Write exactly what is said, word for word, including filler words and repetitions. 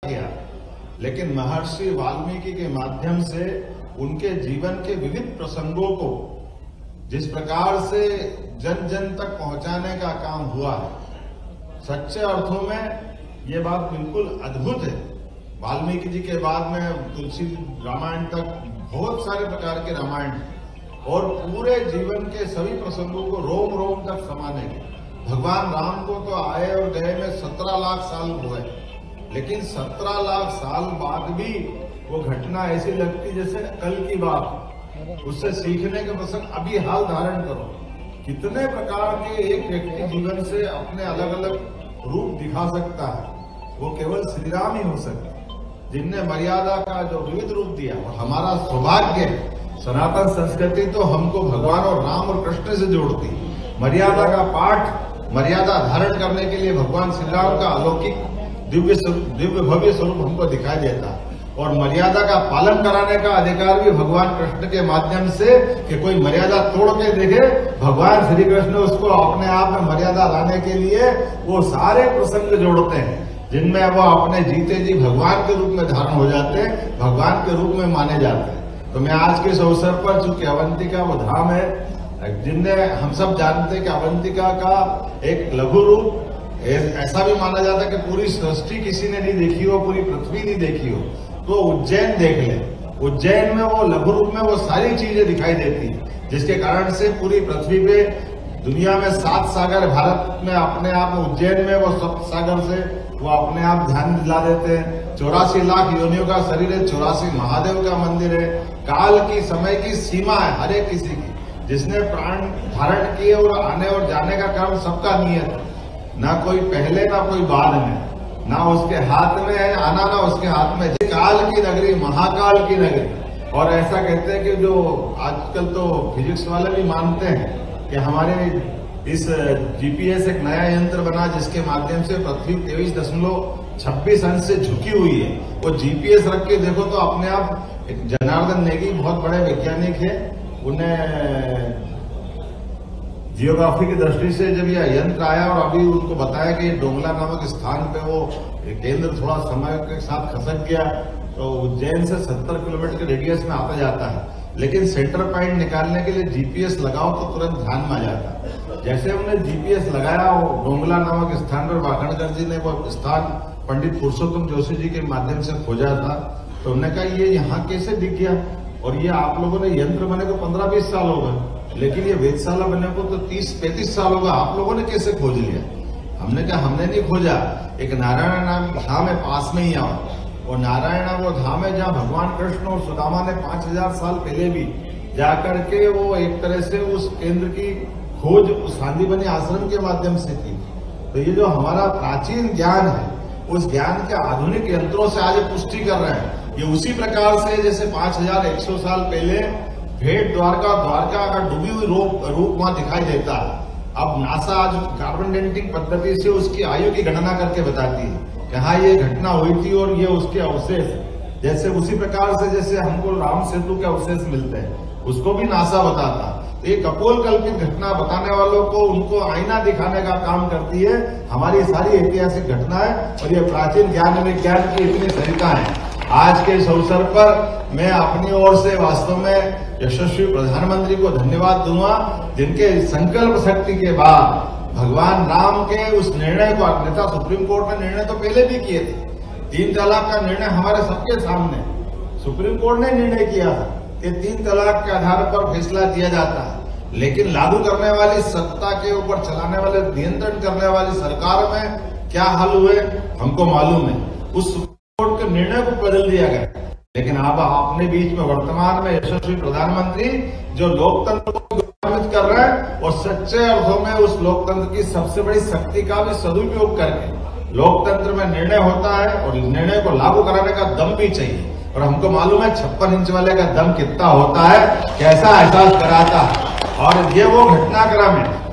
किया, लेकिन महर्षि वाल्मीकि के माध्यम से उनके जीवन के विविध प्रसंगों को जिस प्रकार से जन जन तक पहुंचाने का काम हुआ है, सच्चे अर्थों में ये बात बिल्कुल अद्भुत है। वाल्मीकि जी के बाद में तुलसी रामायण तक बहुत सारे प्रकार के रामायण हैं और पूरे जीवन के सभी प्रसंगों को रोम रोम तक समाने के। भगवान राम को तो आए और गए में सत्रह लाख साल हुए, लेकिन सत्रह लाख साल बाद भी वो घटना ऐसी लगती जैसे कल की बात। उससे सीखने के प्रसंग अभी हाल धारण करो। कितने प्रकार के एक व्यक्ति जीवन से अपने अलग अलग रूप दिखा सकता है, वो केवल श्री राम ही हो सकते जिनने मर्यादा का जो विविध रूप दिया। और हमारा सौभाग्य है, सनातन संस्कृति तो हमको भगवान और राम और कृष्ण से जोड़ती। मर्यादा का पाठ, मर्यादा धारण करने के लिए भगवान श्री राम का अलौकिक दिव्य दिव्य भव्य स्वरूप हमको दिखाई देता है। और मर्यादा का पालन कराने का अधिकार भी भगवान कृष्ण के माध्यम से, कि कोई मर्यादा तोड़ के देखे, भगवान श्री कृष्ण उसको अपने आप में मर्यादा लाने के लिए वो सारे प्रसंग जोड़ते हैं जिनमें वो अपने जीते जी भगवान के रूप में धारण हो जाते हैं, भगवान के रूप में माने जाते हैं। तो मैं आज के इस अवसर पर, चूंकि अवंतिका वो धाम है जिनने, हम सब जानते हैं कि अवंतिका का एक लघु रूप ऐसा भी माना जाता है कि पूरी सृष्टि किसी ने नहीं देखी हो, पूरी पृथ्वी नहीं देखी हो, तो उज्जैन देख ले। उज्जैन में वो लघु रूप में वो सारी चीजें दिखाई देती है, जिसके कारण से पूरी पृथ्वी पे, दुनिया में सात सागर, भारत में अपने आप में उज्जैन में वो सप्त सागर से वो अपने आप ध्यान दिला देते हैं। चौरासी लाख योनियों का शरीर है, चौरासी महादेव का मंदिर है। काल की, समय की सीमा है हर एक किसी की, जिसने प्राण धारण किए और आने और जाने का कर्म सबका नियत है। ना कोई पहले ना कोई बाद में, ना उसके हाथ में है आना, ना उसके हाथ में। काल की नगरी, महाकाल की नगरी। और ऐसा कहते हैं कि जो आजकल तो फिजिक्स वाले भी मानते हैं कि हमारे इस जीपीएस एक नया यंत्र बना जिसके माध्यम से पृथ्वी तेईस दशमलव छब्बीस अंश से झुकी हुई है। वो जीपीएस रख के देखो तो अपने आप, एक जनार्दन नेगी बहुत बड़े वैज्ञानिक है, उन्हें जियोग्राफी की दृष्टि से जब यह यंत्र आया और अभी उनको बताया कि डोंगला नामक स्थान पे वो केंद्र थोड़ा समय के साथ खसक गया, तो उज्जैन से सत्तर किलोमीटर के रेडियस में आता जाता है। लेकिन सेंटर पॉइंट निकालने के लिए जीपीएस लगाओ तो तुरंत ध्यान में आ जाता है। जैसे उन्हें जीपीएस लगाया, वो डोंगला नामक स्थान पर वाकणकर जी ने वो स्थान पंडित पुरुषोत्तम जोशी जी के माध्यम से खोजा था, तो उन्होंने कहा ये यहाँ कैसे दिख गया, और ये आप लोगों ने यंत्र बने को पंद्रह बीस साल हो गए, लेकिन ये वेधशाला बने को तो तीस पैंतीस साल होगा, आप लोगों ने कैसे खोज लिया? हमने कहा हमने नहीं खोजा, एक नारायण नाम धाम है पास में ही आओ। और नारायण वो धाम है जहाँ भगवान कृष्ण और सुदामा ने पांच हजार साल पहले भी जाकर के वो एक तरह से उस केंद्र की खोज उस सांदीपनि आश्रम के माध्यम से की। तो ये जो हमारा प्राचीन ज्ञान है, उस ज्ञान के आधुनिक यंत्रों से आज पुष्टि कर रहे हैं। ये उसी प्रकार से जैसे पांच हजार एक सौ साल पहले भेंट द्वारका द्वारका का डूबी हुई रूप रूप वहां दिखाई देता है। अब नासा आज कार्बन डेटिंग पद्धति से उसकी आयु की गणना करके बताती है कि हाँ ये घटना हुई थी और ये उसके अवशेष। जैसे उसी प्रकार से जैसे हमको राम सेतु के अवशेष मिलते हैं, उसको भी नासा बताता। तो ये कपोल कल्पित घटना बताने वालों को, उनको आईना दिखाने का काम करती है हमारी सारी ऐतिहासिक घटनाएं। और ये प्राचीन ज्ञान विज्ञान की इतनी सरिता है। आज के इस अवसर पर मैं अपनी ओर से वास्तव में यशस्वी प्रधानमंत्री को धन्यवाद दूंगा, जिनके संकल्प शक्ति के बाद भगवान राम के उस निर्णय को, अन्यथा सुप्रीम कोर्ट ने निर्णय तो पहले भी किए थे, तीन तलाक का निर्णय हमारे सबके सामने सुप्रीम कोर्ट ने निर्णय किया था कि तीन तलाक के आधार पर फैसला दिया जाता है, लेकिन लागू करने वाली सत्ता के ऊपर चलाने वाले, नियंत्रण करने वाली सरकार में क्या हाल हुए हमको मालूम है। उस कोर्ट के निर्णय को बदल दिया गया, लेकिन अब अपने बीच में वर्तमान में यशस्वी प्रधानमंत्री जो लोकतंत्र को गौरवित कर रहे हैं और सच्चे अर्थों में उस लोकतंत्र की सबसे बड़ी शक्ति का भी सदुपयोग करके लोकतंत्र में निर्णय होता है और निर्णय को लागू कराने का दम भी चाहिए। और हमको मालूम है छप्पन इंच वाले का दम कितना होता है, कैसा एहसास कराता है। और ये वो घटनाक्रम है